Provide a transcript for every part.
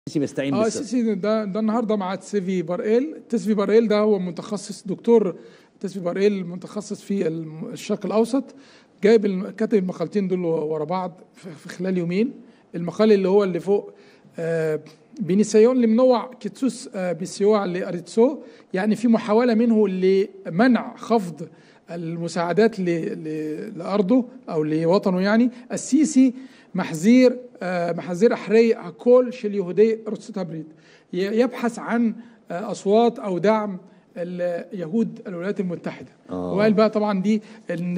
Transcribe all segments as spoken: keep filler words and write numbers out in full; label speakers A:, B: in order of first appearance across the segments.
A: السيسي بيستعين
B: اه
A: بالسيسي.
B: السيسي ده ده النهارده مع تسفي باريل. تسفي باريل ده هو متخصص، دكتور تسفي باريل متخصص في الشرق الاوسط، جايب كاتب المقالتين دول ورا بعض في خلال يومين. المقال اللي هو اللي فوق آه بنسيون لمنوع كتسوس آه بسيوع لاريتسو، يعني في محاوله منه لمنع خفض المساعدات لارضه او لوطنه. يعني السيسي محذير آه محذير احري كل شل يهودي ارتسوت هبريد، يبحث عن آه اصوات او دعم اليهود الولايات المتحده. آه. وقال بقى طبعا دي ان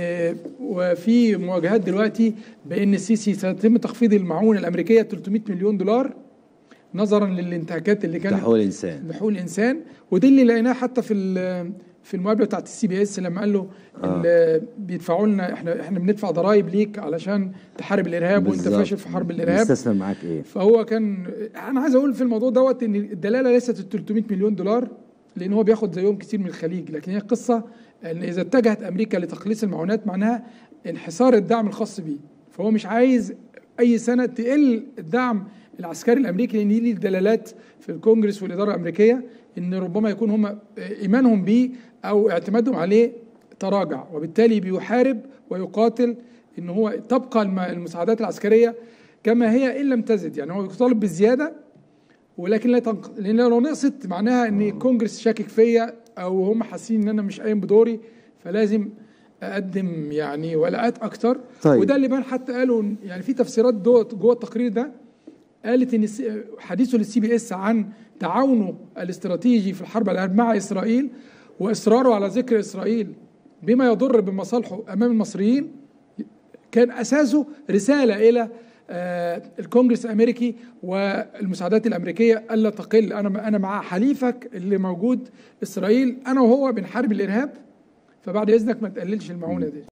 B: وفي مواجهات دلوقتي بان السيسي سيتم تخفيض المعونه الامريكيه ثلاثمائة مليون دولار نظرا للانتهاكات اللي كانت
A: لحقوق الانسان
B: لحقوق الانسان. ودي اللي لقيناها حتى في في المقابله بتاعت السي بي اس لما قال له آه. بيدفعوا لنا، احنا احنا بندفع ضرائب ليك علشان تحارب الارهاب وانت فاشل في حرب الارهاب.
A: بيستثمر معاك ايه؟
B: فهو كان انا عايز اقول في الموضوع دوت ان الدلاله ليست ال ثلاثمائة مليون دولار، لان هو بياخد زيهم كتير من الخليج، لكن هي قصه ان اذا اتجهت امريكا لتقليص المعونات معناها انحصار الدعم الخاص بيه. فهو مش عايز اي سنه تقل الدعم العسكري الامريكي، لان دي دلالات في الكونجرس والاداره الامريكيه ان ربما يكون هم ايمانهم بيه او اعتمادهم عليه تراجع، وبالتالي بيحارب ويقاتل ان هو تبقى المساعدات العسكريه كما هي ان لم تزد. يعني هو يطالب بالزياده ولكن لا تنقص، لان لو نقصت معناها ان الكونجرس شاكك فيا او هم حاسين ان انا مش قايم بدوري، فلازم اقدم يعني ولاءات اكتر. طيب. وده اللي بان حتى قالوا يعني في تفسيرات جوه التقرير ده قالت ان حديثه للسي بي اس عن تعاونه الاستراتيجي في الحرب الارهاب مع اسرائيل واصراره على ذكر اسرائيل بما يضر بمصالحه امام المصريين كان اساسه رساله الى الكونجرس الامريكي والمساعدات الامريكيه الا تقل. انا انا مع حليفك اللي موجود اسرائيل، انا وهو بنحارب الارهاب، فبعد اذنك ما تقللش المعونه دي.